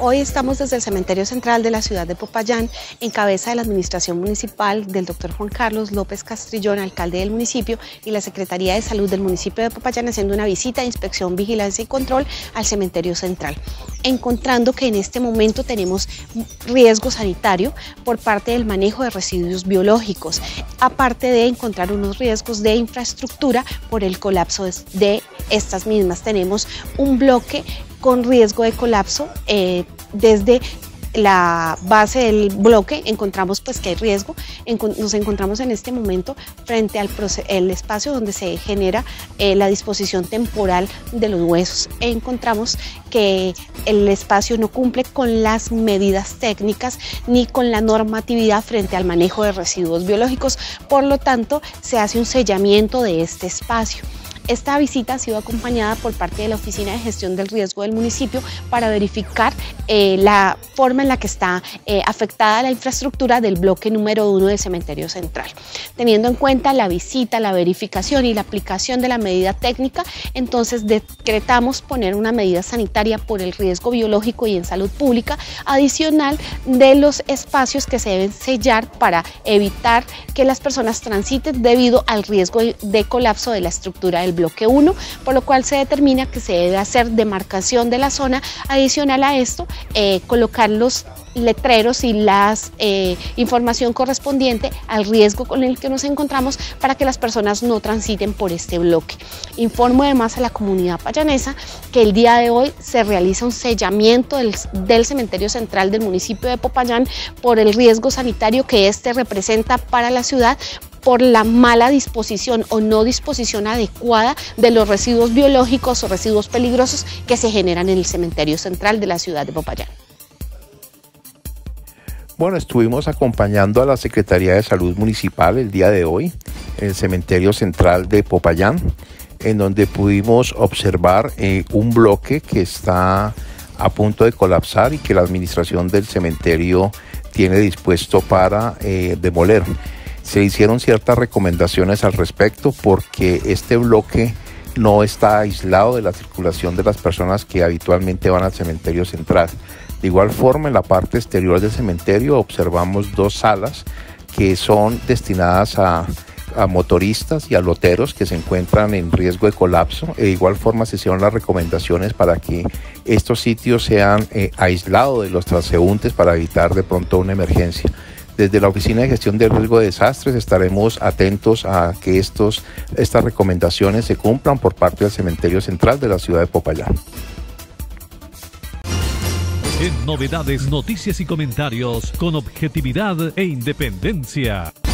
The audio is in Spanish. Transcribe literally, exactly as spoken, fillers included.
Hoy estamos desde el Cementerio Central de la ciudad de Popayán, en cabeza de la Administración Municipal del doctor Juan Carlos López Castrillón, alcalde del municipio, y la Secretaría de Salud del municipio de Popayán, haciendo una visita, inspección, vigilancia y control al Cementerio Central, encontrando que en este momento tenemos riesgo sanitario por parte del manejo de residuos biológicos, aparte de encontrar unos riesgos de infraestructura por el colapso de estas mismas. Tenemos un bloque con riesgo de colapso eh, desde la base del bloque. Encontramos pues que hay riesgo. Nos encontramos en este momento frente al el espacio donde se genera eh, la disposición temporal de los huesos. Encontramos que el espacio no cumple con las medidas técnicas ni con la normatividad frente al manejo de residuos biológicos, por lo tanto se hace un sellamiento de este espacio. Esta visita ha sido acompañada por parte de la Oficina de Gestión del Riesgo del municipio para verificar eh, la forma en la que está eh, afectada la infraestructura del bloque número uno del Cementerio Central. Teniendo en cuenta la visita, la verificación y la aplicación de la medida técnica, entonces decretamos poner una medida sanitaria por el riesgo biológico y en salud pública adicional de los espacios que se deben sellar para evitar que las personas transiten debido al riesgo de colapso de la estructura del bloque uno, por lo cual se determina que se debe hacer demarcación de la zona. Adicional a esto, eh, colocar los letreros y la eh, información correspondiente al riesgo con el que nos encontramos para que las personas no transiten por este bloque. Informo además a la comunidad payanesa que el día de hoy se realiza un sellamiento del, del Cementerio Central del municipio de Popayán por el riesgo sanitario que este representa para la ciudad, por la mala disposición o no disposición adecuada de los residuos biológicos o residuos peligrosos que se generan en el Cementerio Central de la ciudad de Popayán. Bueno, estuvimos acompañando a la Secretaría de Salud Municipal el día de hoy en el Cementerio Central de Popayán, en donde pudimos observar eh, un bloque que está a punto de colapsar y que la administración del cementerio tiene dispuesto para eh, demoler. Se hicieron ciertas recomendaciones al respecto porque este bloque no está aislado de la circulación de las personas que habitualmente van al cementerio central. De igual forma, en la parte exterior del cementerio observamos dos salas que son destinadas a, a motoristas y a loteros que se encuentran en riesgo de colapso. De igual forma se hicieron las recomendaciones para que estos sitios sean eh, aislados de los transeúntes para evitar de pronto una emergencia. Desde la Oficina de Gestión del Riesgo de Desastres estaremos atentos a que estos, estas recomendaciones se cumplan por parte del Cementerio Central de la ciudad de Popayán. En novedades, noticias y comentarios con objetividad e independencia.